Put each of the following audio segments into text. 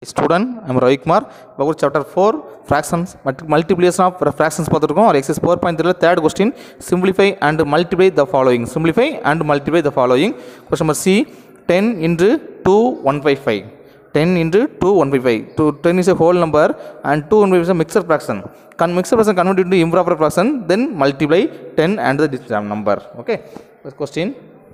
Student, I am Ravi Kumar. About chapter 4 fractions, multiplication of fractions பார்த்துருக்கோம். Or exercise 4.3 third question, simplify and multiply the following. Simplify and multiply the following. Question number C, 10 into 2 1/5. 10 into 2 1/5. 10 is a whole number and 2 1/5 is a mixed fraction. Mixed fraction convert into improper fraction, then multiply 10 and the number. Okay. First question.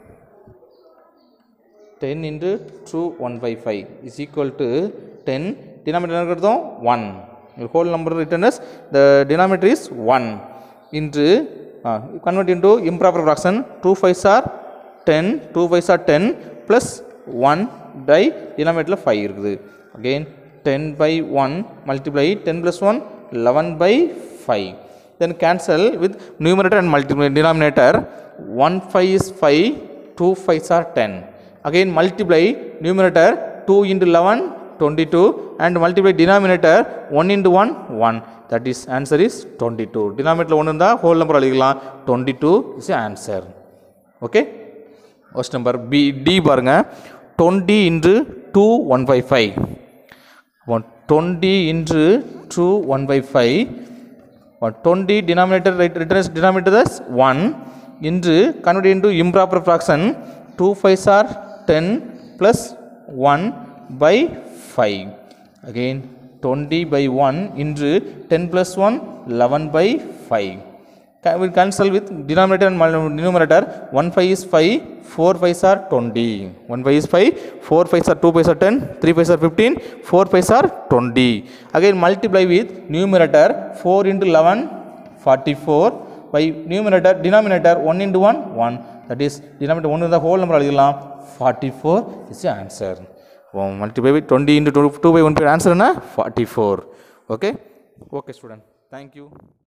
10 into 2 1/5 is equal to 10 denominator 1. Your whole number written as the denominator is 1 into convert into improper fraction 2 5s are 10, 2 5s are 10 plus 1 by denominator 5 இருக்குது. Again 10 by 1 multiply 10 plus 1 11 by 5. Then cancel with numerator and denominator. 1 5 is 5, 2 5s are 10. Again multiply numerator 2 into 11 22 and multiply denominator 1 into 1 1, that is answer is 22. Denominator 1 இருந்தா whole number அழிக்கலாம் 22 is the answer. Okay, question number B D பாருங்க 20 into 2 1/5. 20 into 2 1/5. 20 denominator written as denominator as 1 into convert into improper fraction 2 5s are 10 plus 1 by 5. Again 20 by 1 into 10 plus 1 11 by 5. We will cancel with denominator and numerator. 1 5 is 5, 4 5s are 20. 1 5 is 5, 4 5s are 2 5s are 10, 3 5s are 15, 4 5s are 20. Again multiply with numerator 4 into 11 44 by numerator denominator 1 into 1 1, that is denominator 1 is the whole number அழிக்கலாம் 44 is the answer. Multiply with 20 into 2 by 1 answer na 44. Okay, okay student, thank you.